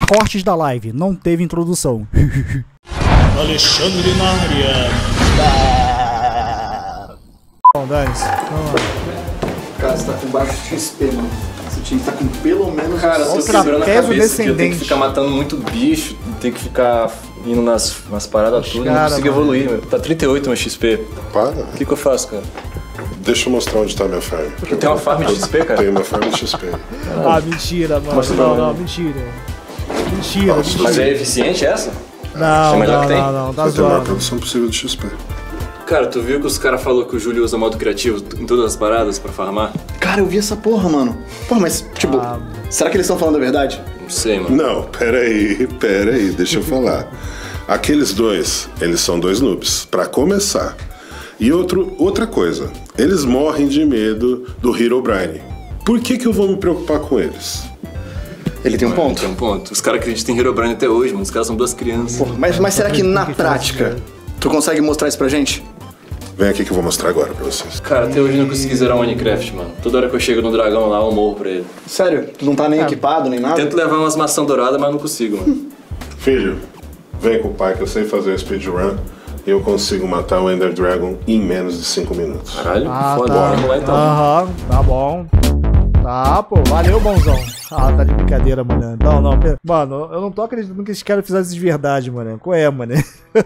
cortes da live, não teve introdução. Alexandre na área. Bom, dane-se. Cara, você tá com baixo XP, mano. Você tinha que estar com pelo menos... Cara, eu tô Ultra quebrando a peso cabeça que eu tenho descendente. que ficar matando muito bicho, tem que ficar indo nas paradas tudo, não cara, consigo mano. evoluir, meu. Tá 38 meu XP. Para. O que eu faço, cara? Deixa eu mostrar onde tá minha farm. Eu tenho uma farm de XP, cara? Tenho uma farm de XP. Ah, mentira, mano. Mostra pra Não, mim. mentira. Mentira, mentira. Mas é eficiente essa? Não, é melhor que tem? não, tá Vai ter a maior zoando. produção possível de XP. Cara, tu viu que os caras falaram que o Júlio usa modo criativo em todas as paradas pra farmar? Cara, eu vi essa porra, mano. Porra, mas, tipo, será que eles estão falando a verdade? Não sei, mano. Não, pera aí, deixa eu falar. Aqueles dois, eles são dois noobs, pra começar. E outra coisa, eles morrem de medo do Herobrine. Por que eu vou me preocupar com eles? Ele tem um ponto. Tem um ponto. Os caras acreditam em Herobrine até hoje, mano. Os caras são duas crianças. Porra, mas será que na prática tu consegue mostrar isso pra gente? Vem aqui que eu vou mostrar agora pra vocês. Cara, até hoje eu não consegui zerar o Minecraft, mano. Toda hora que eu chego no dragão lá, eu morro pra ele. Sério? Tu não tá nem equipado, nem nada? Tento levar umas maçãs douradas, mas não consigo, mano. Filho, vem com o pai que eu sei fazer um speedrun e eu consigo matar o Ender Dragon em menos de 5 minutos. Caralho, Ah, foda. tá. Vamos lá então. Aham, tá bom. Tá, pô, valeu, bonzão. Ah, tá de brincadeira, mano. Não, mano, eu não tô acreditando que esses caras fizeram isso de verdade, mano. Qual é, mano?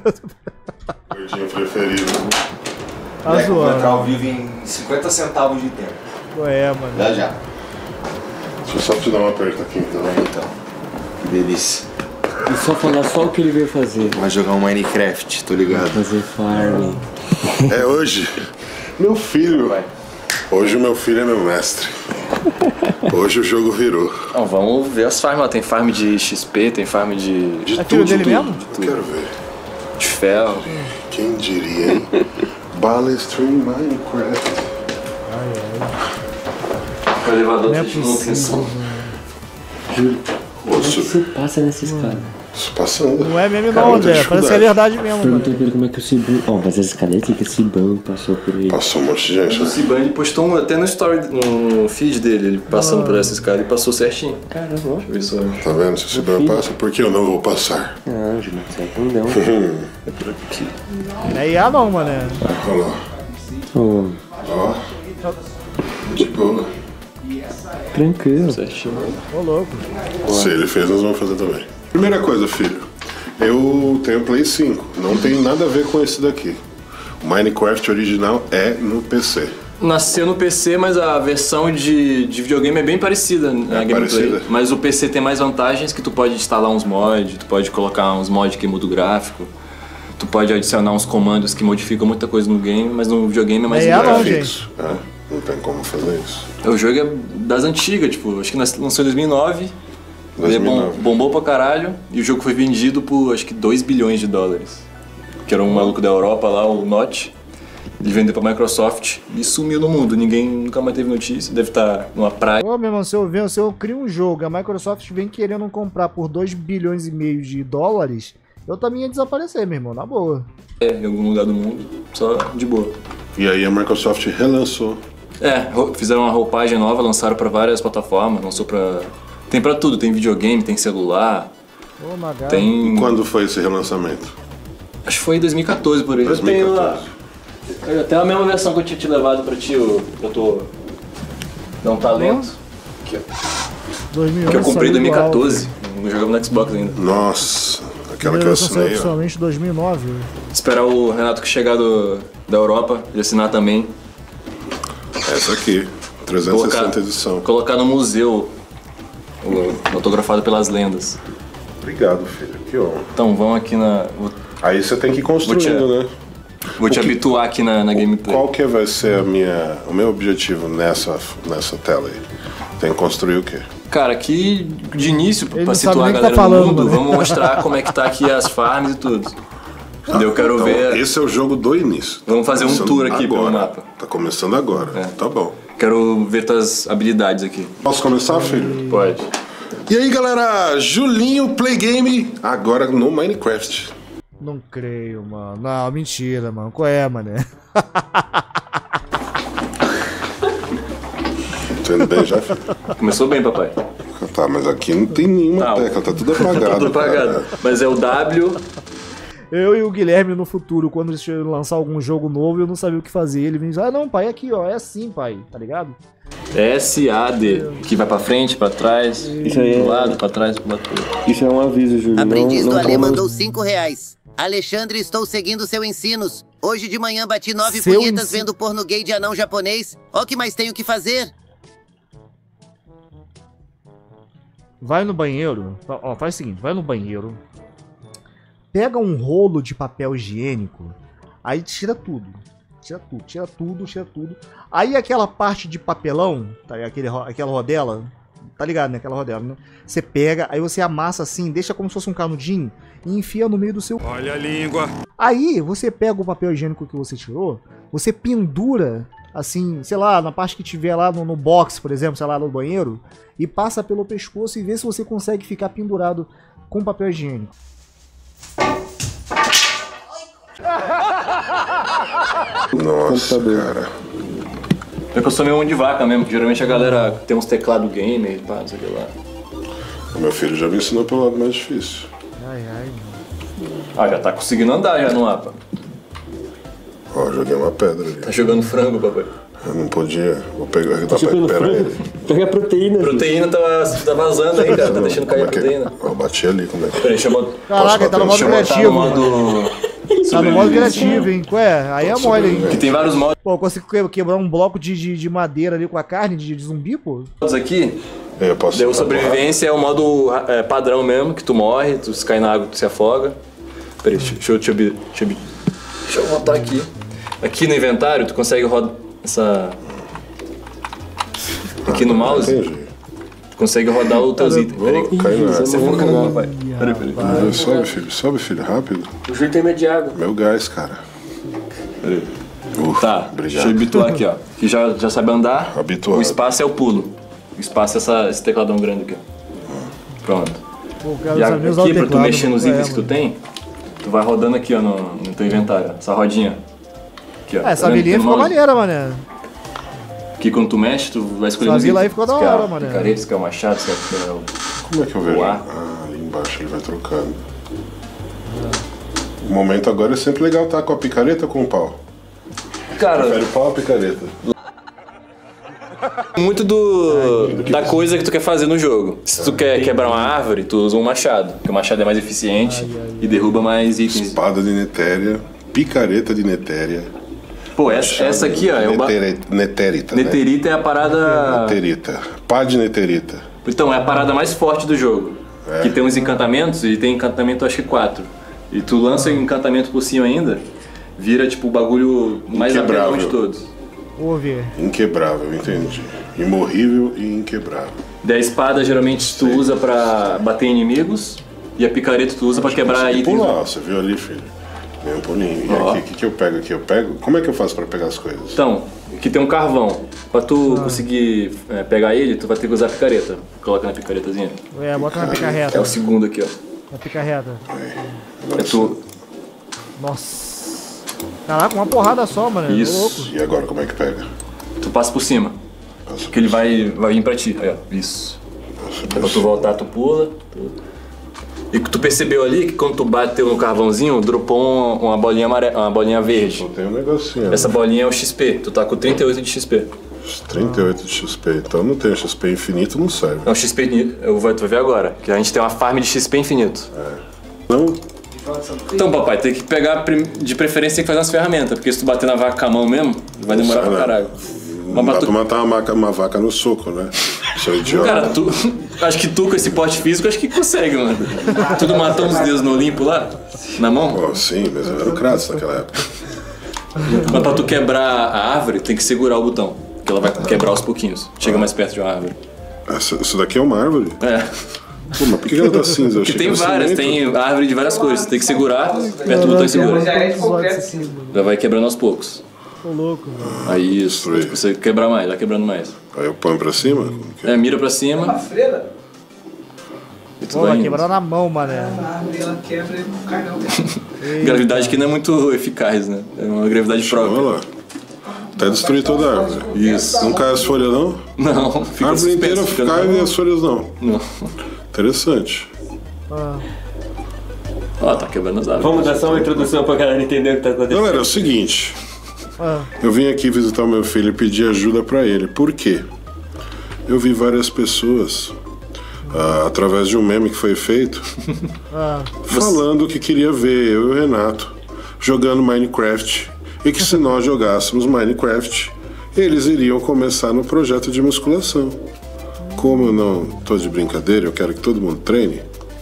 Gordinho preferido. Tá Moleque, vou entrar zoando. ao vivo em 50 centavos de tempo. Qual é, mano? Já já. Deixa eu só te dar um aperto aqui então. Então. Que delícia. E só falar só o que ele veio fazer. Vai jogar um Minecraft, tô ligado. Fazer farming. É hoje. Meu filho. Hoje o meu filho é meu mestre. Hoje o jogo virou. Não, vamos ver as farms lá. Tem farm de XP, tem farm de É filho dele mesmo? Quero ver. ferro. Quem diria, hein? Balestream Minecraft. O elevador Não é tá de manutenção. Juro. Como é que Osso, você passa nessa escada? isso passando. Não é meme Cara, não, muita André. Parece que é dificuldade. verdade mesmo, mano. Perguntei pra ele como é que o Cibão... Ó, mas essa escada tem que Cibão passou por ele. Passou um monte de gente. O Ciban ele postou até no story, no feed dele, ele passando por essa escada e passou certinho. Caramba, ó. Deixa eu ver só. Tá vendo? Se o Cibão passa, por que eu não vou passar? Não, Júlio, você é bundão. É por aqui. Não é IA não, mano. Olha lá. Ô, Ó. De boa. tranquilo. Certinho. Ô, louco. Se ele fez, nós vamos fazer também. Primeira coisa, filho. Eu tenho Play 5. Não tem nada a ver com esse daqui. O Minecraft original é no PC. Nasceu no PC, mas a versão de videogame é bem parecida na gameplay. parecida. Mas o PC tem mais vantagens que tu pode instalar uns mods, tu pode colocar uns mods que mudam o gráfico, tu pode adicionar uns comandos que modificam muita coisa no game, mas no videogame é mais É, não, gráfico. gente. Fixo. É, não tem como fazer isso. O jogo é das antigas, tipo, acho que lançou em 2009. Ele 2009. bombou pra caralho e o jogo foi vendido por acho que 2 bilhões de dólares. Que era um maluco da Europa lá, o Notch. Ele vendeu pra Microsoft e sumiu no mundo. Ninguém nunca mais teve notícia. Deve estar numa praia. Ô, meu irmão, se eu crio um jogo, a Microsoft vem querendo comprar por 2 bilhões e meio de dólares, eu também ia desaparecer, meu irmão, na boa. Em algum lugar do mundo, só de boa. E aí a Microsoft relançou. Fizeram uma roupagem nova, lançaram pra várias plataformas, lançou pra... Tem pra tudo, tem videogame, tem celular, Ô, Magal. tem... Quando foi esse relançamento? Acho que foi em 2014 por aí. 2014. Eu até a mesma versão que eu tinha te levado pra ti, eu tô... Dá um talento. Aqui, ó. 2011 Que eu comprei em saiu igual. 2014, não jogava no Xbox ainda. Nossa, aquela que Primeira eu versão saiu assinei, ó. oficialmente em 2009. Esperar o Renato que chegar da Europa, ele assinar também. Essa aqui, 360 edição. Colocar no museu, autografado pelas lendas. Obrigado, filho. Que honra. Então vamos aqui na... Aí você tem que ir construindo, né? Vou te habituar aqui na gameplay. Qual que vai ser o meu objetivo nessa tela aí? Tem que construir o quê? Cara, aqui de início, Ele pra não sabe situar a nem o que galera tá no falando, mundo, mano. vamos mostrar como é que tá aqui as farms e tudo. Entendeu? Eu quero Então, ver... esse é o jogo do início. Vamos fazer um Começando tour aqui pelo agora. mapa. Tá começando agora. Tá bom. Quero ver tuas habilidades aqui. Posso começar, filho? Pode. E aí, galera? Julinho Play Game, agora no Minecraft. Não creio, mano. Não, mentira, mano. Qual é, mané? Tô indo bem já, filho? Começou bem, papai. Tá, mas aqui não tem nenhuma tecla, tá tudo apagado. Tá tudo apagado. Cara. Mas é o W. Eu e o Guilherme no futuro, quando eles lançar algum jogo novo, eu não sabia o que fazer. Ele vem e diz, não, pai, aqui, ó, é assim, pai, tá ligado? SAD, que vai pra frente, pra trás, Isso aí pro é- lado, pra trás, pro lado. Isso é um aviso, Júlio. Aprendiz do Alê toma- mandou R$5. Alexandre, estou seguindo seu ensinos. Hoje de manhã bati 9 Seu punhetas ensino. vendo porno gay de anão japonês. Ó, que mais tenho que fazer? Vai no banheiro, ó, faz o seguinte, vai no banheiro, pega um rolo de papel higiênico, aí tira tudo. Tira tudo. Aí aquela parte de papelão, tá, aquela rodela, tá ligado, né? Aquela rodela, né? Você pega, aí você amassa assim, deixa como se fosse um canudinho e enfia no meio do seu... Olha a língua. Aí você pega o papel higiênico que você tirou, você pendura, assim, sei lá, na parte que tiver lá no box, por exemplo, sei lá, no banheiro, e passa pelo pescoço e vê se você consegue ficar pendurado com papel higiênico. Nossa, cara. É que eu sou meio mão de vaca mesmo, geralmente a galera tem uns teclado gamer e pá, não sei o que lá. O meu filho já me ensinou pelo lado mais difícil. Ai, Ah, já tá conseguindo andar já no mapa. Ó, joguei uma pedra ali. Tá jogando frango, papai. Eu não podia. Vou pegar aqui, dá Deixa pra pelo recuperar frango. ele. Pega a proteína. filho. Proteína tá vazando aí, cara, tá deixando cair a Como é que é? proteína. Ó, eu bati ali, como é que é? Peraí, deixa eu botar. Caraca, ele tá no modo Deixa eu botar no criativo. modo... Tá no modo criativo, hein? Ué, aí é mole, hein? Que tem vários modos Pô, eu consigo quebrar um bloco de madeira ali com a carne de zumbi, pô? aqui. Eu posso Daí o jogar sobrevivência é o modo padrão mesmo, que tu morre, tu se cai na água, tu se afoga. Peraí, deixa eu botar aqui. Aqui no inventário, tu consegue rodar essa... Aqui no mouse, Entendi. tu consegue rodar os teus itens. Peraí. Vou cair na Você água. foca no papai. Peraí. Sobe, filho, rápido. O Júlio tem medo de água. Meu gás, cara. Peraí. Ufa, Tá, obrigado. deixa eu habituar aqui, ó. Que já sabe andar. Habituado. O espaço é o pulo. O espaço é esse tecladão grande aqui. Pronto. Pô, o cara E não sabe nem usar o aqui, pra tu teclado, mexer nos mano. itens que tu tem, tu vai rodando aqui, ó, no teu inventário. Essa rodinha. Aqui, ó. Essa Tá vendo? vilinha Tem ficou mouse. maneira, mané. Aqui quando tu mexe, tu vai escolher Essa os vila itens. aí ficou da Se quer hora, a mano. picareta, se quer o machado, se quer o... Como é que eu vejo? Voar. Ah, ali embaixo ele vai trocando. O momento agora é sempre legal estar com a picareta ou com o pau. Cara, Prefere o pau ou a picareta? muito da coisa que tu quer fazer no jogo. Se tu quer quebrar uma árvore, tu usa um machado, porque o machado é mais eficiente e derruba mais itens. Espada de Netéria, picareta de Netéria. Pô, essa aqui, ó, é o Netérita, né? Neterita é a parada... Neterita. Pá de Neterita. Então, é a parada mais forte do jogo. Que tem uns encantamentos, e tem encantamento acho que 4. E tu lança o encantamento por cima ainda, vira tipo o bagulho mais Inquebrável. apelão de todos. Vou ver. Inquebrável, entendi. Imorrível e inquebrável. Daí a espada geralmente tu usa pra bater em inimigos, e a picareta tu usa pra quebrar Consegui itens. pular, você viu ali, filho? Dei um pulinho. E Ó. aqui, o que eu pego aqui? Eu pego... Como é que eu faço pra pegar as coisas? Então, aqui tem um carvão. Pra tu conseguir pegar ele, tu vai ter que usar a picareta. Coloca na picaretazinha. É, bota na É picarreta. o segundo aqui, ó. Na picarreta. É tu... Nossa. Caraca, uma porrada só, mano. Tô Isso. louco. E agora como é que pega? Tu passa por cima. Passo Que ele vai vir pra ti. Aí, ó. Isso. Aí pra tu voltar, tu pula. E tu percebeu ali que quando tu bateu no carvãozinho, dropou uma bolinha uma bolinha verde. Só tem um negocinho. Essa bolinha é o XP. Tu tá com 38 de XP. 38 de XP. Então não tem XP infinito, não serve. Não, XP... tu vai ver agora. Que a gente tem uma farm de XP infinito. Não? Então, papai, tem que pegar... De preferência tem que fazer umas ferramentas. Porque se tu bater na vaca com a mão mesmo, vai demorar sai, pra né? caralho. Não Mas dá tu- pra matar uma vaca no soco, né? Seu idiota. Cara, tu... Acho que tu com esse porte físico, acho que consegue, mano. Tudo matou uns dedos no Olimpo lá? Na mão? Pô, sim, mas eu era o Kratos naquela época. Mas pra tu quebrar a árvore, tem que segurar o botão. Que ela vai quebrar aos pouquinhos. Chega mais perto de uma árvore. Isso daqui é uma árvore? É. Pô, mas por que ela tá cinza? Eu Porque achei tem que era várias, cimento. tem árvore de várias cores. Você tem que segurar, perto do botão e segura. Assim, Já vai quebrando aos poucos. tô louco, mano. Aí isso, Destruir. tipo, você quebrar mais, vai quebrando mais. Aí eu ponho pra cima? Como que é? É, mira pra cima. E tu Pô, vai vai indo. quebrar na mão, mané. A árvore ela quebra e não cai não. Gravidade que não é muito eficaz, né? É uma gravidade Olha própria. lá. Até destruir toda a árvore. Isso. Não cai as folhas, não? Não, fica A árvore inteira suspenso, cai e as folhas não. Não. Interessante. Ó, tá quebrando as árvores. Vamos dar só uma introdução pra galera entender o que tá acontecendo. Galera, é o seguinte. Eu vim aqui visitar o meu filho e pedir ajuda pra ele. Por quê? Eu vi várias pessoas, através de um meme que foi feito, falando que queria ver eu e o Renato jogando Minecraft. E que se nós jogássemos Minecraft, eles iriam começar no projeto de musculação. Como eu não tô de brincadeira, eu quero que todo mundo treine,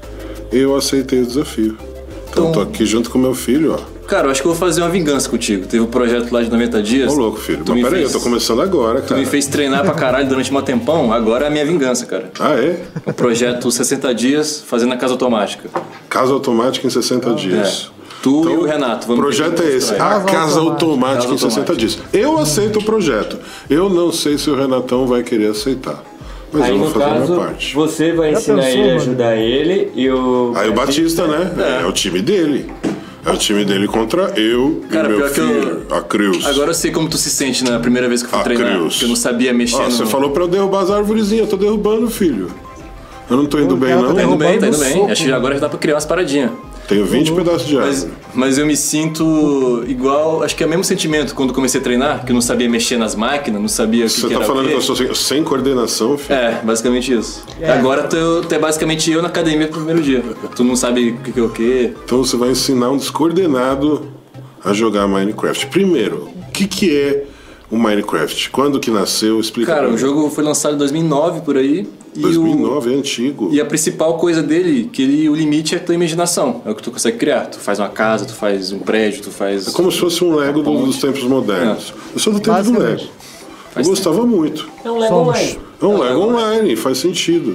eu aceitei o desafio. Então tô aqui junto com meu filho, ó. Cara, eu acho que eu vou fazer uma vingança contigo. Teve um projeto lá de 90 dias. Ô louco, filho. Tu Mas me peraí, fez- eu tô começando agora, Tu cara. me fez treinar pra caralho durante um tempão, agora é a minha vingança, cara. Ah, é? O projeto 60 dias fazendo a casa automática. Casa automática em 60 dias. Tu Então, e o Renato, O vamos projeto é esse, a casa automática em 60 dias. Eu aceito o projeto. Eu não sei se o Renatão vai querer aceitar. Mas Aí eu vou no fazer a caso, minha parte. você vai ensinar pensou, ele a mano? ajudar ele e o... Aí o Batista, né? É o time dele. É o time dele contra eu Cara, e meu pior que eu- filho, a Creus. Agora eu sei como tu se sente na primeira vez que eu fui Ah, treinar. Creus. Que eu não sabia mexer Ó, no... você falou pra eu derrubar as arvorezinhas, eu tô derrubando, filho. Eu não tô indo bem, cara não. Tá indo bem, tá indo Derrubando no bem. soco, Acho que agora já dá pra criar umas paradinhas. Tenho 20 pedaços de Mas, árvore. mas eu me sinto igual, acho que é o mesmo sentimento quando comecei a treinar, que eu não sabia mexer nas máquinas, não sabia o que, Você que tá era falando o que quê. eu sou sem coordenação, filho? É, basicamente isso. Agora tu é basicamente eu na academia no primeiro dia. Tu não sabe o que é o quê. Então você vai ensinar um descoordenado a jogar Minecraft. Primeiro, o que é o Minecraft? Quando que nasceu? Explica Cara, pra o mim. jogo foi lançado em 2009 por aí. E 2009 é antigo. E a principal coisa dele, o limite é a tua imaginação. É o que tu consegue criar. Tu faz uma casa, tu faz um prédio, tu faz... É como se fosse um Lego dos tempos modernos. Eu sou do tempo do Lego. Eu gostava muito. É um Lego online. É um Lego online, faz sentido.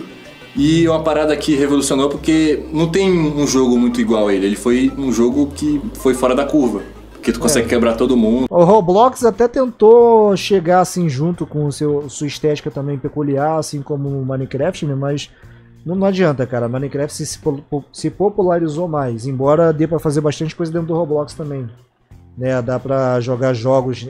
E uma parada que revolucionou porque não tem um jogo muito igual a ele. Ele foi um jogo que foi fora da curva. Porque tu consegue quebrar todo mundo. O Roblox até tentou chegar assim junto com sua estética também peculiar, assim como o Minecraft, né? Mas não adianta, cara. Minecraft se popularizou mais, embora dê pra fazer bastante coisa dentro do Roblox também. Né? Dá pra jogar jogos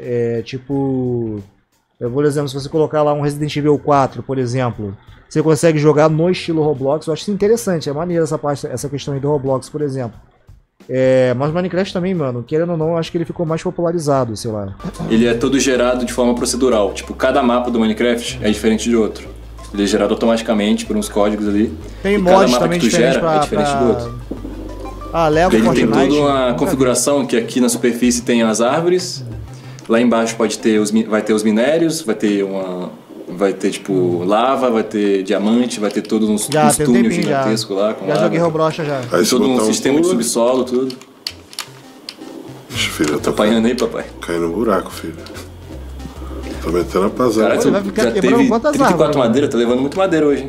tipo... Por exemplo, se você colocar lá um Resident Evil 4, por exemplo, você consegue jogar no estilo Roblox. Eu acho isso interessante, é maneiro essa questão aí do Roblox, por exemplo. Mas Minecraft também, mano, querendo ou não, eu acho que ele ficou mais popularizado, sei lá. Ele é todo gerado de forma procedural. Tipo, cada mapa do Minecraft é diferente de outro. Ele é gerado automaticamente por uns códigos ali. Tem e cada mods mapa também que tu diferentes gera é diferente do outro. Lego Ele tem Fortnite. toda uma configuração que aqui na superfície tem as árvores. Lá embaixo vai ter os minérios, vai ter tipo lava, vai ter diamante, vai ter todos uns Já, tem um túneis tempinho já. gigantescos lá com Já lava. joguei Roblox já. Aí se Todo um botar sistema de pulo- subsolo, tudo. Ixi, filho, eu tô Apanhando aí, papai. caindo no buraco, filho. Tô metendo a pasada. Cara, tu vai ficar já quebrando teve quantas 34 árvores, madeiras, tá levando muito madeira hoje, hein?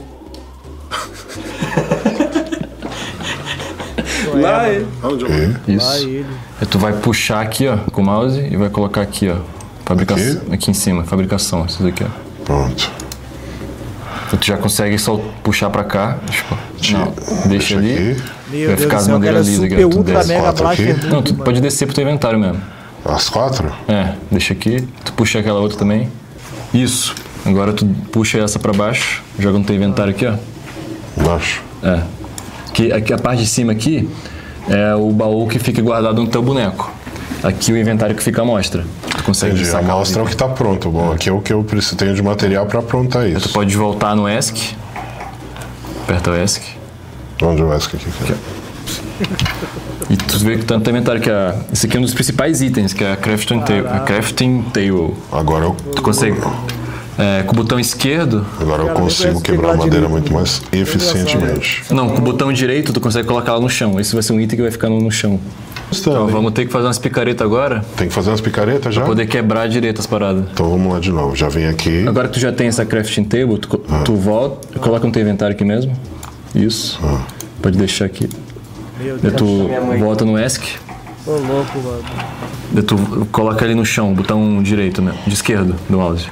Lá ele. Aonde eu vou? Vai Isso. ele. Aí tu vai puxar aqui, ó, com o mouse e vai colocar aqui, ó. Fabricação. Aqui em cima, fabricação, isso daqui, ó. Pronto. Então tu já consegue só puxar pra cá. Tipo, não, deixa ali. aqui. Meu Vai Deus ficar do as céu, o cara é madeiras lisas super aqui, tu ultra desce. mega Quatro blaster aqui. noob, Não, tu mano. pode descer pro teu inventário mesmo. As 4? É, deixa aqui. Tu puxa aquela outra também. Isso. Agora tu puxa essa pra baixo. Joga no teu inventário aqui, ó. Embaixo. É. Aqui, a parte de cima aqui é o baú que fica guardado no teu boneco. Aqui o inventário que fica à mostra. Tu consegue Entendi. A sacar amostra é o os que tá pronto. Bom, aqui é o que eu preciso, tenho de material pra aprontar Tu isso. pode voltar no ESC. Aperta o ESC. Onde eu ESC aqui, cara? E tu vê que tá no teu inventário que esse aqui é um dos principais itens, que é a Crafting Table. A Crafting Table. Agora Tu consegue. Com o botão esquerdo. eu Cara, consigo nem quebrar a parece madeira quebrar muito mais eficientemente. Não, com o botão direito tu consegue colocar ela no chão. Esse vai ser um item que vai ficar no chão. Então vamos ter que fazer umas picaretas agora Tem que fazer umas picaretas já? pra poder quebrar direito as paradas. Então vamos lá de novo. Já vem aqui. Agora que tu já tem essa crafting table, tu volta, coloca no teu inventário aqui mesmo. Isso. Pode deixar aqui. Meu Daí Deus. tu volta no ESC. Tô louco, mano. Daí tu coloca ali no chão, botão direito mesmo, de esquerdo do mouse.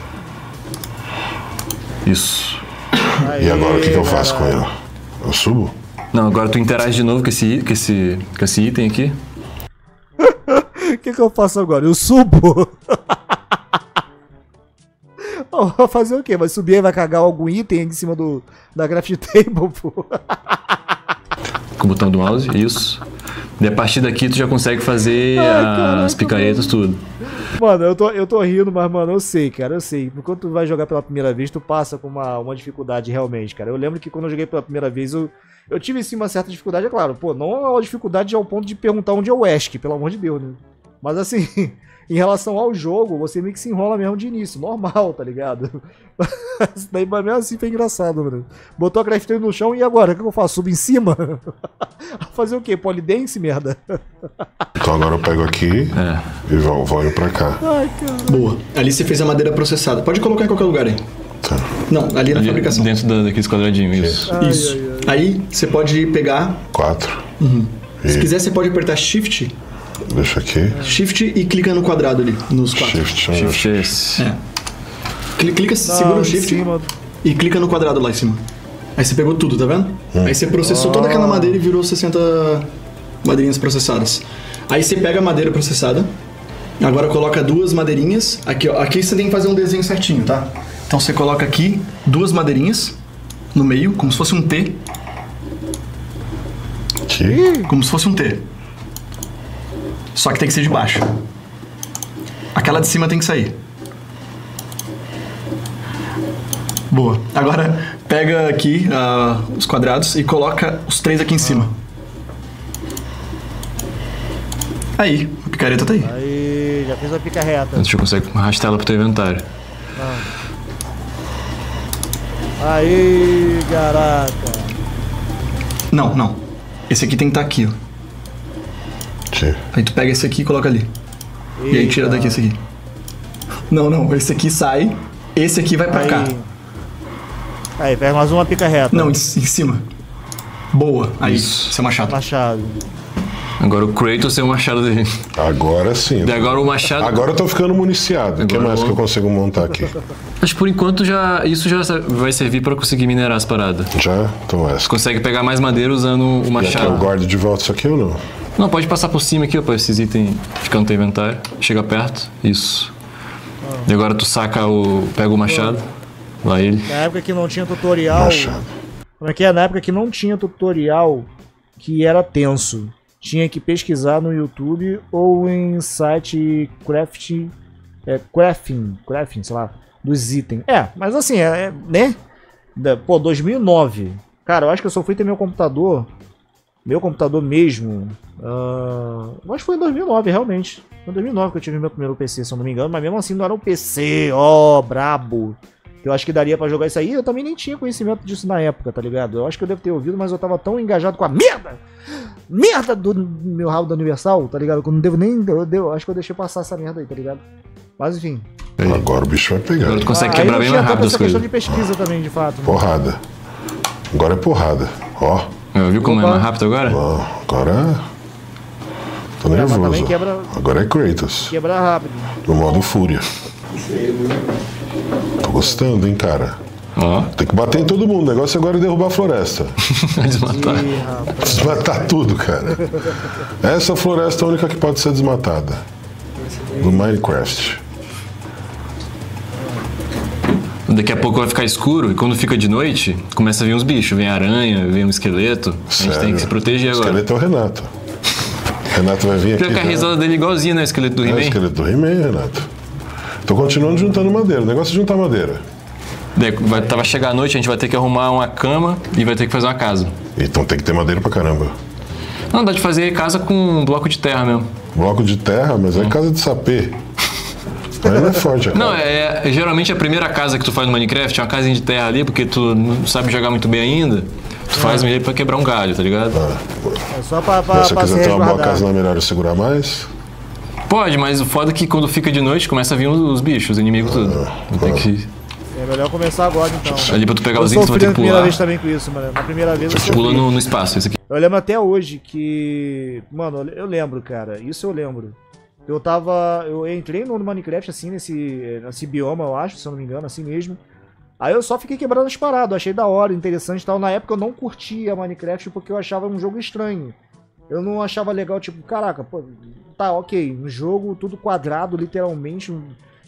Isso. E agora o que eu Aê, faço com cara. ele? Eu subo? Não, agora tu interage de novo com esse item aqui. O que eu faço agora? Eu subo? Vai fazer o quê? Vai subir e vai cagar algum item em cima da craft table, pô. Com o botão do mouse, isso. E a partir daqui tu já consegue fazer as picaretas, tudo. Mano, eu tô rindo, mas, mano, eu sei, cara, eu sei. Quando tu vai jogar pela primeira vez, tu passa com uma dificuldade realmente, cara. Eu lembro que quando eu joguei pela primeira vez, eu tive, sim, uma certa dificuldade, é claro. Pô, não é uma dificuldade ao ponto de perguntar onde é o Wesk, pelo amor de Deus, né? Mas, assim, em relação ao jogo, você meio que se enrola mesmo de início, normal, tá ligado? Mas daí, mesmo assim, foi engraçado, mano. Botou a craft no chão e agora? O que eu faço? Subo em cima? Fazer o quê? Polidense, merda? Então agora eu pego aqui e vou indo pra cá. Ai, cara. Boa. Ali você fez a madeira processada. Pode colocar em qualquer lugar aí. Tá. Não, ali na fabricação. Dentro daqueles quadradinhos, isso. Isso. Aí você pode pegar... 4. Se quiser, você pode apertar Shift. Deixa aqui. Shift e clica no quadrado ali, nos 4. Shift é esse. É. Clica, segura o Shift e clica no quadrado lá em cima. Aí você pegou tudo, tá vendo? Aí você processou toda aquela madeira e virou 60 madeirinhas processadas. Aí você pega a madeira processada, agora coloca 2 madeirinhas. Aqui, ó, aqui você tem que fazer um desenho certinho, tá? Então você coloca aqui 2 madeirinhas no meio, como se fosse um T. Aqui? Como se fosse um T. Só que tem que ser de baixo. Aquela de cima tem que sair. Boa. Agora pega aqui os quadrados e coloca os 3 aqui em cima. Aí, a picareta tá aí. Aí, já fez a pica reta. Deixa eu conseguir arrastar ela pro teu inventário. Aí, caraca. Não. Esse aqui tem que estar aqui, ó. Aí tu pega esse aqui e coloca ali. Eita. E aí tira daqui esse aqui. Não, esse aqui sai. Esse aqui vai pra cá. Aí, pega mais uma pica reta. Não, em cima. Boa. Aí, seu machado. Machado. Agora o Kratos tem o machado dele. Agora sim. E agora o machado... Agora eu tô ficando municiado. O que mais que eu consigo montar aqui? Mas por enquanto isso já vai servir pra conseguir minerar as paradas. Já? Então essa. Você consegue pegar mais madeira usando o machado. E aqui eu guardo de volta isso aqui ou não? Não, pode passar por cima aqui, ó, pra esses itens ficar no teu inventário. Chega perto. Isso. E agora tu pega o machado. Lá ele. Na época que não tinha tutorial... Machado. Como é que é? Na época que não tinha tutorial que era tenso. Tinha que pesquisar no YouTube ou em site crafting, sei lá, dos itens. Mas assim, né? Pô, 2009. Cara, eu acho que eu só fui ter meu computador mesmo. Acho que foi em 2009, realmente. Foi em 2009 que eu tive meu primeiro PC, se eu não me engano. Mas mesmo assim não era um PC, brabo. Eu acho que daria pra jogar isso aí. Eu também nem tinha conhecimento disso na época, tá ligado? Eu acho que eu devo ter ouvido, mas eu tava tão engajado com a merda do meu rabo da Universal, tá ligado? Que eu não devo nem... acho que eu deixei passar essa merda aí, tá ligado? Mas enfim. Agora o bicho vai pegar. Agora tu consegue quebrar bem mais rápido as coisas. Questão de pesquisa também, de fato. Né? Porrada. Agora é porrada. Ó. Viu como é mais rápido agora? Agora... Tô nervoso. Quebra... Agora é Kratos. Quebra rápido. No modo fúria. Tô gostando, hein, cara. Tem que bater em todo mundo. O negócio agora é derrubar a floresta. Desmatar tudo, cara. Essa floresta é a única que pode ser desmatada. Do Minecraft. Daqui a pouco vai ficar escuro e quando fica de noite, começa a vir uns bichos. Vem aranha, vem um esqueleto. Sério? A gente tem que se proteger agora. O esqueleto é o Renato. O Renato vai vir aqui. Pior que a risada dele é igualzinha, né? O esqueleto do He-Man. É o esqueleto do He-Man, Renato. Tô continuando juntando madeira. O negócio é juntar madeira. Vai chegar a noite, a gente vai ter que arrumar uma cama e vai ter que fazer uma casa. Então tem que ter madeira pra caramba. Não, dá de fazer casa com um bloco de terra mesmo. Bloco de terra? Mas é casa de sapê. Aí não é forte, cara. Não, geralmente a primeira casa que tu faz no Minecraft é uma casinha de terra ali, porque tu não sabe jogar muito bem ainda. Tu faz ele pra quebrar um galho, tá ligado? É só pra se eu quiser ter uma boa casa, não é melhor eu segurar mais? Pode, mas o foda é que quando fica de noite começa a vir os bichos, os inimigos tudo. É melhor começar agora então. Ali pra tu pegar os itens, tu vai ter que pular. Eu sofri na primeira vez também com isso, mano. Na primeira vez eu sofri. Pula no espaço, esse aqui. Eu lembro até hoje que... Mano, eu lembro, cara. Isso eu lembro. Eu entrei no Minecraft assim, nesse bioma, eu acho, se eu não me engano, assim mesmo. Aí eu só fiquei quebrando as paradas, eu achei da hora, interessante e tal. Na época eu não curtia Minecraft porque eu achava um jogo estranho. Eu não achava legal, tipo, caraca, pô, tá, ok, um jogo tudo quadrado, literalmente,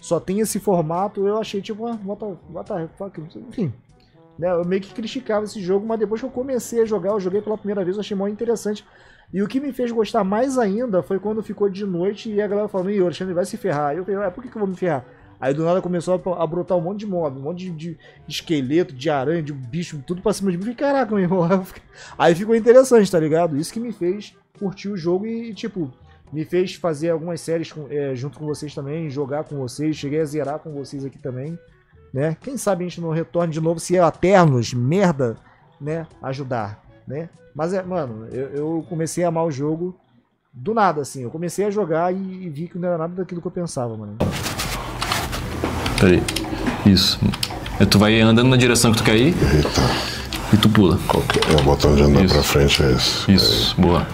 só tem esse formato, eu achei tipo, what the fuck, enfim. Né, eu meio que criticava esse jogo, mas depois que eu comecei a jogar, eu joguei pela primeira vez, eu achei muito interessante. E o que me fez gostar mais ainda foi quando ficou de noite e a galera falando, ih, Alexandre vai se ferrar. Aí eu falei, por que eu vou me ferrar? Aí do nada começou a brotar um monte de mob, um monte de esqueleto, de aranha, de bicho, tudo pra cima de mim. Eu falei, caraca, meu irmão. Aí ficou interessante, tá ligado? Isso que me fez curtir o jogo e, tipo, me fez fazer algumas séries junto com vocês também, jogar com vocês. Cheguei a zerar com vocês aqui também, né? Quem sabe a gente não retorne de novo, se é Eternos, merda, né? Ajudar, né? Mas, mano, eu comecei a amar o jogo do nada, assim. Eu comecei a jogar e vi que não era nada daquilo que eu pensava, mano. Peraí. Isso. Tu vai andando na direção que tu quer ir. Eita. E tu pula. O botão de andar pra frente é esse. Isso, boa.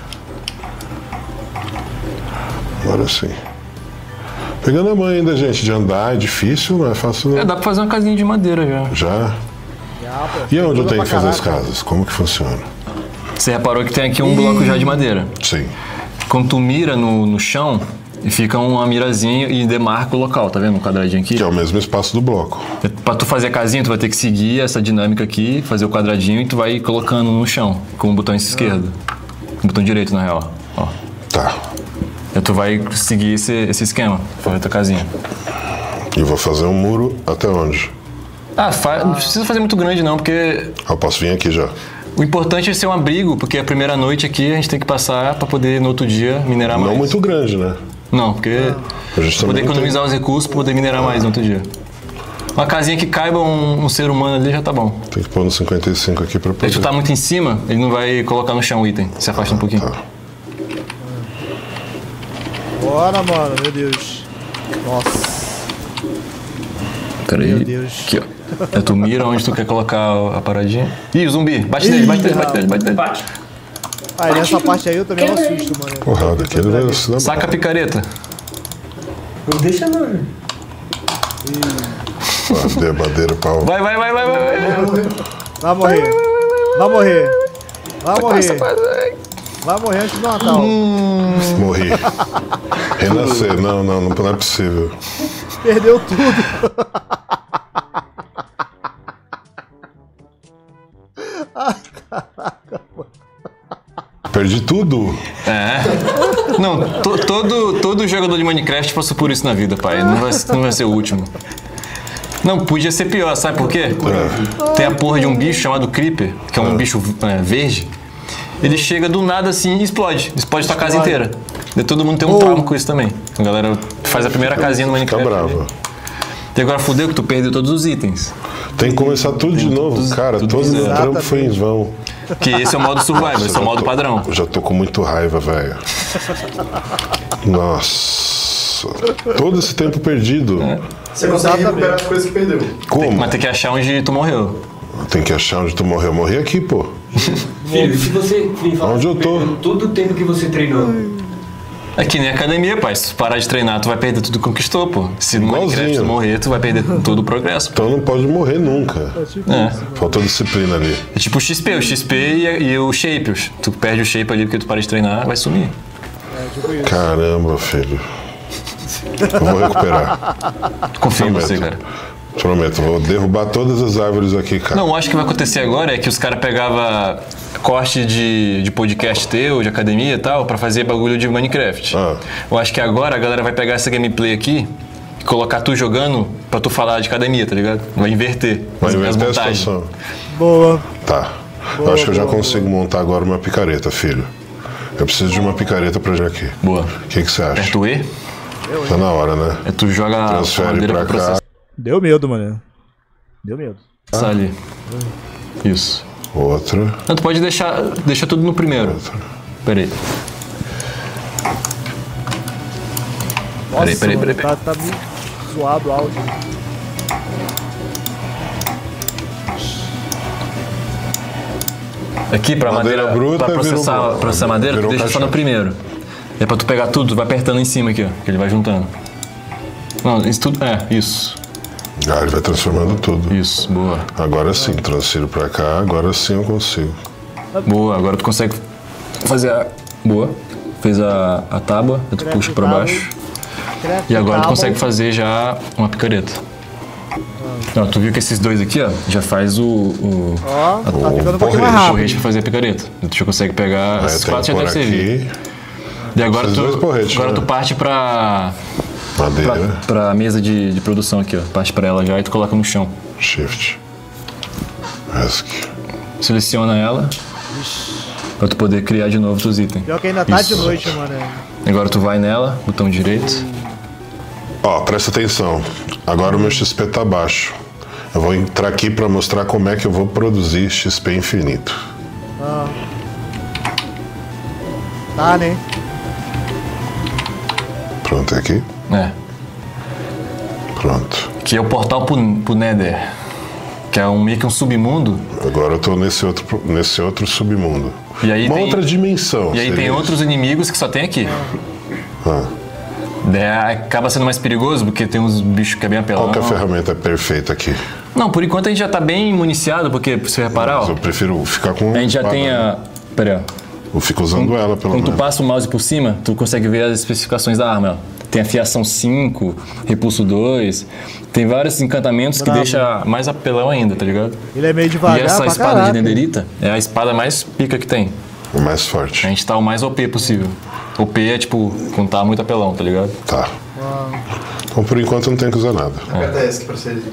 Agora sim. Pegando a mão ainda, gente, de andar é difícil, não é fácil não. Dá pra fazer uma casinha de madeira já. Já? E onde eu tenho que fazer as casas? Como que funciona? Você reparou que tem aqui um bloco já de madeira. Sim. Quando tu mira no chão, fica uma mirazinha e demarca o local, tá vendo? Um quadradinho aqui. Que é o mesmo espaço do bloco. Pra tu fazer a casinha, tu vai ter que seguir essa dinâmica aqui, fazer o quadradinho e tu vai colocando no chão, com o botão esquerdo. O botão direito, na real. Ó. Tá. E tu vai seguir esse esquema, fazer a tua casinha. E vou fazer um muro até onde? Não precisa fazer muito grande não, porque... Eu posso vir aqui já. O importante é ser um abrigo, porque a primeira noite aqui a gente tem que passar pra poder no outro dia minerar mais. Não muito grande, né? Não, porque pra poder economizar os recursos, pra poder minerar mais no outro dia. Uma casinha que caiba um ser humano ali já tá bom. Tem que pôr no 55 aqui pra poder. Se tu tá muito em cima, ele não vai colocar no chão o item. Se afasta um pouquinho. Tá. Bora, mano, meu Deus. Nossa. Peraí. Meu Deus. Aqui, ó. Tu mira onde tu quer colocar a paradinha. Ih, o zumbi. Bate nele. Aí nessa parte aí eu também me assusto, mano. Porrada, aqui ele vai assustar. Saca a picareta. Não deixa não, velho. Madeira, pau. Vai. Vai morrer. Vai morrer. Vai morrer antes do Natal. Morri. Renascer. Não é possível. Perdeu tudo. Ai, caraca, mano. Perdi tudo. Não, todo jogador de Minecraft passou por isso na vida, pai. Não vai ser o último. Não, podia ser pior, sabe por quê? Tem a porra de um bicho chamado Creeper, que é um bicho verde. Ele chega do nada assim e explode. Explode tua casa inteira. E todo mundo tem um trauma com isso também. A galera faz a primeira casinha no Minecraft. Fica brava. E agora fudeu que tu perdeu todos os itens. Tem que começar tudo de novo, cara. Todo o trampo foi em vão. Que esse é o modo survival, esse é o modo padrão. Já tô com muito raiva, velho. Nossa. Todo esse tempo perdido. Você consegue recuperar as coisas que perdeu. Como? Mas tem que achar onde tu morreu. Tem que achar onde tu morreu. Eu morri aqui, pô. Filho, se você onde eu tô? Todo o tempo que você treinou. É que nem academia, pai. Se tu parar de treinar, tu vai perder tudo que conquistou, pô. Se no Minecraft tu morrer, tu vai perder todo o progresso. Então não pode morrer nunca. Faltou disciplina ali. É tipo o XP e o shape. Tu perde o shape ali porque tu para de treinar, vai sumir. Caramba, filho. Eu vou recuperar. Confio em você, cara. Prometo, vou derrubar todas as árvores aqui, cara. Não, eu acho que vai acontecer agora é que os caras pegavam corte de podcast teu, de academia e tal, pra fazer bagulho de Minecraft. Eu acho que agora a galera vai pegar essa gameplay aqui e colocar tu jogando pra tu falar de academia, tá ligado? Vai inverter. Vai inverter a situação. Boa. Tá. Eu acho que eu já consigo montar agora uma picareta, filho. Eu preciso de uma picareta pra jogar aqui. Boa. O que você acha? Aperta o E? Tá na hora, né? É tu joga transfere a madeira pra cá. Deu medo, mano. Deu medo. Tá ali. Isso. Outra. Não, tu pode deixar tudo no primeiro. Outra. Peraí. Nossa, Peraí. mano, tá meio zoado o áudio. Aqui pra madeira bruta, pra processar madeira, tu deixa só no primeiro. É pra tu pegar tudo, tu vai apertando em cima aqui, ó, que ele vai juntando. Não, isso tudo, isso. Ele vai transformando tudo. Isso, boa. Agora sim, transfiro pra cá, agora sim eu consigo. Boa, agora tu consegue fazer a... Boa. Fez a tábua, aí tu puxa pra baixo. Minecraft. E agora tu tá consegue bom. fazer já uma picareta. Não, tu viu que esses dois aqui, ó, já faz Ó, tá ficando um pouquinho mais o rápido. porrete pra fazer a picareta. Tu já consegue pegar, esses quatro já por deve servir. aqui. E agora Esses dois porretes, agora né? tu parte pra Madeira. pra mesa de produção aqui, ó. Parte pra ela já e tu coloca no chão. Shift. ESC. Seleciona ela pra tu poder criar de novo teus itens. Pior que ainda tá de Isso. noite, mano. Agora tu vai nela, botão direito. Ó, presta atenção. Agora o meu XP tá baixo. Eu vou entrar aqui pra mostrar como é que eu vou produzir XP infinito. Tá, né? Pronto, é aqui? É. Pronto. Que é o portal pro Nether. Que é meio que um submundo. Agora eu tô nesse outro submundo. E aí Uma tem- outra dimensão. E aí tem seria outros inimigos que só tem aqui. Ah. Daí acaba sendo mais perigoso porque tem uns bichos que é bem apelão. Qual que é a ferramenta perfeita aqui? Não, por enquanto a gente já tá bem municiado, porque se você reparar, Mas ó, eu prefiro ficar com a gente já espada, tem né? a. Pera aí, ó. Eu fico usando ela, pelo Quando tu menos. passa o mouse por cima, tu consegue ver as especificações da arma. Ó. Tem afiação 5, repulso 2. Tem vários encantamentos que deixa mais apelão ainda, tá ligado? Ele é meio devagar E essa pra espada caraca. de Netherita é a espada mais pica que tem. O mais forte. A gente tá o mais OP possível. OP é tipo, quando tá muito apelão, tá ligado? Tá. Então por enquanto eu não tenho que usar nada. Aperta ESC pra ser.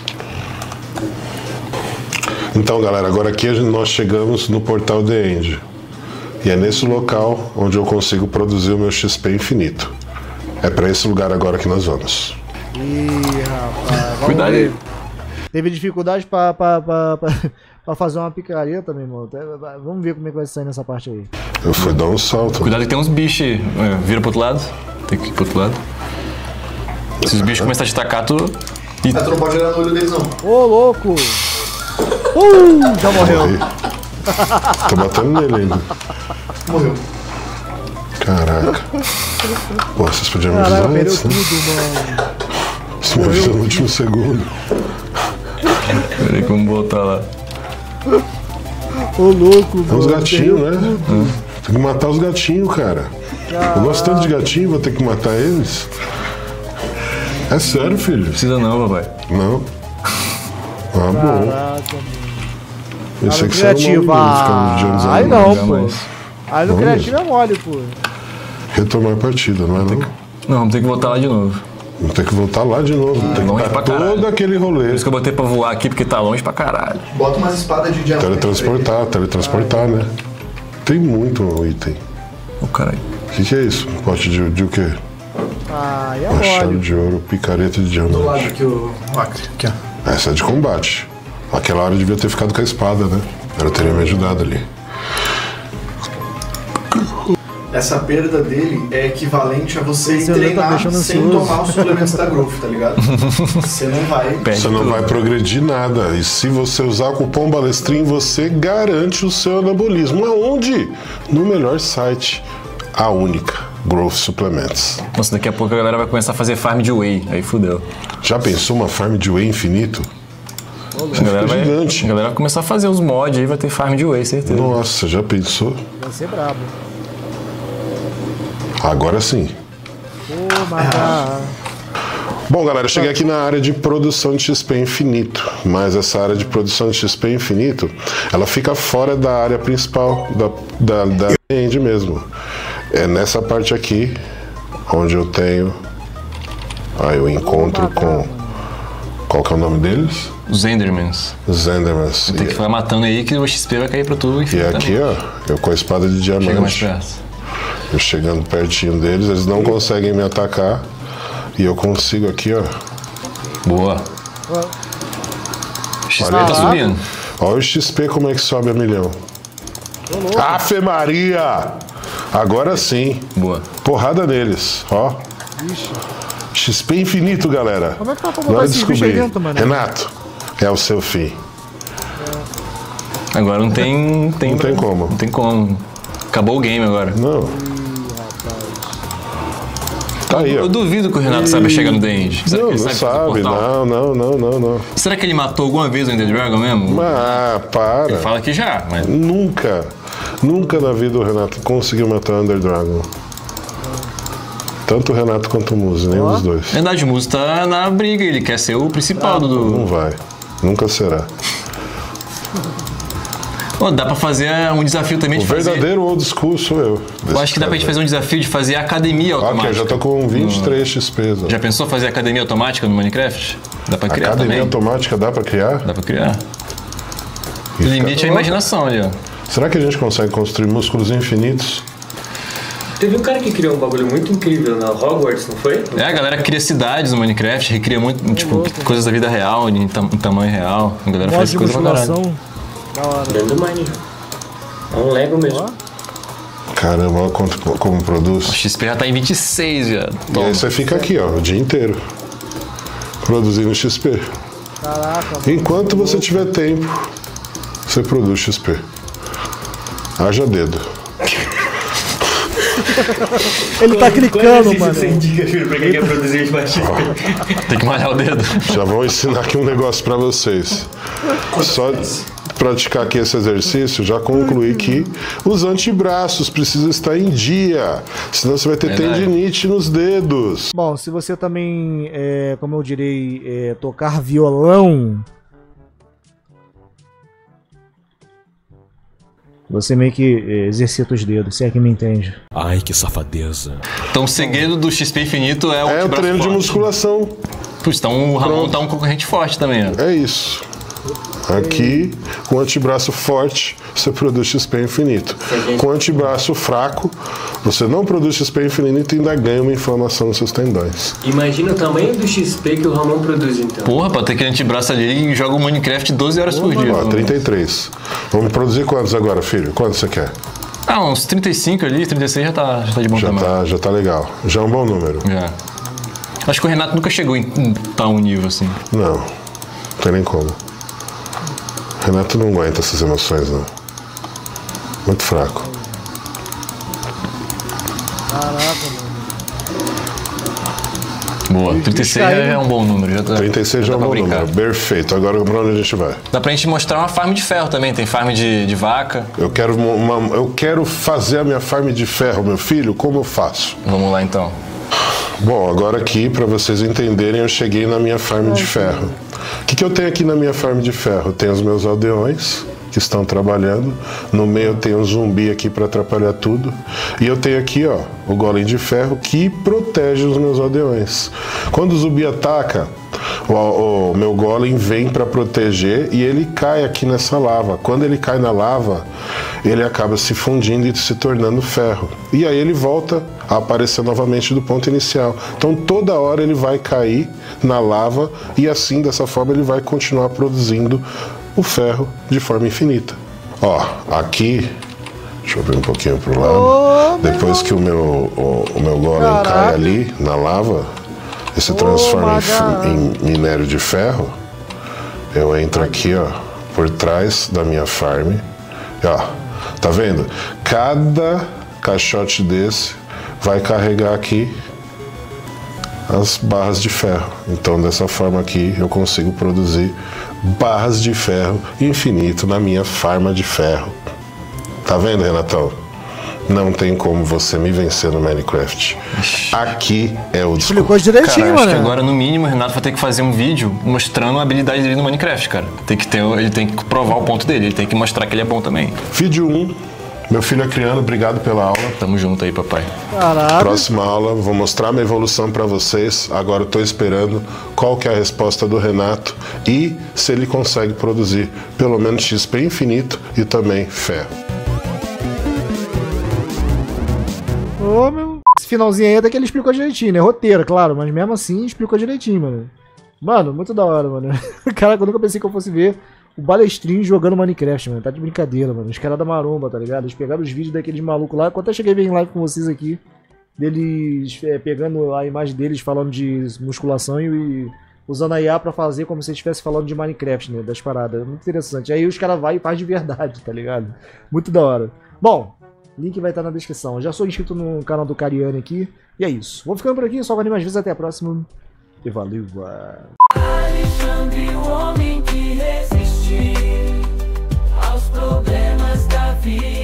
Então, galera, agora aqui nós chegamos no portal The End. E é nesse local onde eu consigo produzir o meu XP infinito. É pra esse lugar agora que nós vamos. Ih, rapaz. Vamos Cuidado ver. aí. Teve dificuldade pra fazer uma picareta, meu irmão. Vamos ver como é que vai sair nessa parte aí. Eu fui dar um salto. Cuidado que tem uns bichos aí. É, vira pro outro lado. Tem que ir pro outro lado. Se os bichos começarem a te atacar, tu. E Tu não pode olhar no olho deles, não. Ô, louco! Já morreu. Morri. Tô batendo nele ainda. Morreu. Caraca. Pô, vocês podiam me avisar Caraca, perdeu antes, né? tudo, mano. Você me avisou no último segundo. Peraí que vamos voltar lá. Ô, louco, É uns mano. gatinhos, né? Tem que matar os gatinhos, cara. Eu gosto tanto de gatinho, vou ter que matar eles. É sério, filho? Precisa não, papai. Não. Ah, bom. Caraca, mano. Eu sei no que você era criativo, maluco, ficando de anos ai a não, anos. pô. mais. Aí no Vamos criativo é mole, pô. Retomar a partida, não é não? Não, vamos ter que voltar lá de novo. Vamos ter que voltar lá de novo. Tem que longe dar pra caralho. todo aquele rolê. Por isso que eu botei pra voar aqui, porque tá longe pra caralho. Bota umas espadas de diamante. Teletransportar, né? Tem muito item. Ô, caralho. O que é isso? Um pote de o quê? Ai, é Machado mole. de ouro, picareta de Do lado diamante. aqui, o Acre. Aqui, ó. Essa é de combate. Aquela hora devia ter ficado com a espada, né? Ela teria me ajudado ali. Essa perda dele é equivalente a você Esse olhando tá treinar deixando sem ansioso. tomar os suplementos da Growth, tá ligado? Você não vai. Perde Você não tudo. vai progredir nada. E se você usar o cupom Balestrin, você garante o seu anabolismo. Aonde? No melhor site. A única. Growth Suplements. Nossa, daqui a pouco a galera vai começar a fazer farm de whey. Aí fudeu. Já pensou uma farm de whey infinito? A galera, Fica gigante. a galera vai começar a fazer os mods aí, vai ter farm de whey, certeza. Nossa, já pensou? Vai ser brabo. Agora sim. Pô, matar. Bom, galera, eu cheguei aqui na área de produção de XP infinito, mas essa área de produção de XP infinito, ela fica fora da área principal da end mesmo. É nessa parte aqui, onde eu tenho aí o encontro com... Qual que é o nome deles? Os Endermans. Os Endermans. Tem que ficar matando aí que o XP vai cair pra tudo. E aqui, ó, eu com a espada de Chega mais diamante, perto. eu chegando pertinho deles, eles não conseguem me atacar. E eu consigo aqui, ó. Boa. XP Olha tá aí. subindo. Olha o XP como é que sobe a milhão. Afe Maria! Agora sim. Boa. Porrada neles, ó. XP infinito, galera. Como é que tá pra botar Agora esses bichos aí dentro, mano? Renato, é o seu fim. Agora não tem. Não tem como. Não tem como. Acabou o game agora. Não. Tá aí, ó. Eu duvido que o Renato saiba chegar no The End. Será Não, que ele não fazer o sabe. portal? Não. Será que ele matou alguma vez o Ender Dragon mesmo? Ah, para. Fala que já, mas. Nunca na vida o Renato conseguiu matar o Ender Dragon. Tanto o Renato quanto o Muzi, nenhum dos dois. Verdade, o Muzi tá na briga, ele quer ser o principal do... Não vai. Nunca será. Oh, dá pra fazer um desafio também O de fazer... verdadeiro old school sou eu. Eu acho que dá pra gente fazer um desafio de fazer academia automática. Ok, já tô com 23 XP. Já pensou fazer academia automática no Minecraft? Dá pra criar Academia também. automática dá pra criar? Dá pra criar. O limite é a imaginação ali, ó. Será que a gente consegue construir músculos infinitos? Teve um cara que criou um bagulho muito incrível na Hogwarts, não foi? É, a galera cria cidades no Minecraft, recria muito, tipo, coisas da vida real, em tamanho real. A galera faz coisa pra caralho. Dentro do Mine. É um Lego mesmo. Caramba, olha como produz. O XP já tá em 26, já. E aí você fica aqui, ó, o dia inteiro. Produzindo XP. Caraca. Enquanto você tiver tempo, você produz XP. Haja dedo. Ele tá clicando, mano. Sem dica, filho, pra quem quer produzir mais XP. Tem que malhar o dedo. Já vou ensinar aqui um negócio pra vocês. Só praticar aqui esse exercício, já concluí que os antebraços precisam estar em dia. Senão você vai ter tendinite nos dedos. Bom, se você também, como eu direi, tocar violão, você meio que exercita os dedos, se é que me entende. Ai, que safadeza. Então o segredo do XP infinito é o É o treino de musculação. Putz, então o Ramon tá um concorrente forte também, ó. É isso. Aqui, com o antebraço forte, você produz XP infinito. Com o antebraço fraco, você não produz XP infinito e ainda ganha uma inflamação nos seus tendões. Imagina o tamanho do XP que o Ramon produz, então. Porra, pra ter aquele antebraço ali, ele joga o Minecraft 12 horas por dia. Ó, 33. Vamos produzir quantos agora, filho? Quantos você quer? Ah, uns 35 ali, 36 já tá de bom tamanho. Já tá legal. Já é um bom número. Já. Acho que o Renato nunca chegou em tal nível assim. Não tem nem como. Renato não aguenta essas emoções, não. Muito fraco. Caraca, mano. Boa, 36 é um bom número. Já tá, 36 já é um bom número. Perfeito. Agora pra onde a gente vai? Dá pra gente mostrar uma farm de ferro também. Tem farm de vaca. Eu quero fazer a minha farm de ferro, meu filho. Como eu faço? Vamos lá, então. Bom, agora aqui, para vocês entenderem, eu cheguei na minha farm de ferro. O que eu tenho aqui na minha farm de ferro? Eu tenho os meus aldeões, que estão trabalhando. No meio eu tenho um zumbi aqui para atrapalhar tudo. E eu tenho aqui, ó, o golem de ferro, que protege os meus aldeões. Quando o zumbi ataca, o meu golem vem para proteger e ele cai aqui nessa lava. Quando ele cai na lava, ele acaba se fundindo e se tornando ferro. E aí ele volta a aparecer novamente do ponto inicial. Então toda hora ele vai cair na lava e assim, dessa forma, ele vai continuar produzindo o ferro de forma infinita. Ó, aqui, deixa eu ver um pouquinho pro lado. Depois que o meu golem cai ali na lava e se transforma em minério de ferro, eu entro aqui, ó, por trás da minha farm. E, ó, tá vendo? Cada caixote desse vai carregar aqui as barras de ferro. Então, dessa forma aqui, eu consigo produzir barras de ferro infinito na minha farma de ferro. Tá vendo, Renatão? Não tem como você me vencer no Minecraft. Aqui é o desculpa. Explicou direitinho, mano. Acho que agora, no mínimo, o Renato vai ter que fazer um vídeo mostrando a habilidade dele no Minecraft, cara. Ele tem que provar o ponto dele, ele tem que mostrar que ele é bom também. Vídeo 1. Meu filho Acriano, obrigado pela aula. Tamo junto aí, papai. Caraca. Próxima aula, vou mostrar minha evolução pra vocês. Agora eu tô esperando qual que é a resposta do Renato e se ele consegue produzir pelo menos XP infinito e também ferro. Ô, meu. Esse finalzinho aí até que ele explicou direitinho, né? Roteiro, claro, mas mesmo assim explicou direitinho, mano. Mano, muito da hora, mano. Caraca, eu nunca pensei que eu fosse ver o Balestrinho jogando Minecraft, mano. Tá de brincadeira, mano. Os caras da maromba, tá ligado? Eles pegaram os vídeos daqueles malucos lá. Quando eu cheguei a ver em live com vocês aqui, deles pegando a imagem deles falando de musculação e usando a IA pra fazer como se eles estivessem falando de Minecraft, né? Das paradas. Muito interessante. Aí os caras vão e faz de verdade, tá ligado? Muito da hora. Bom, link vai estar na descrição. Eu já sou inscrito no canal do Cariani aqui. E é isso. Vou ficando por aqui. Só mais vezes. Até a próxima. E valeu. Alexandre, o homem que resistiu aos problemas da vida.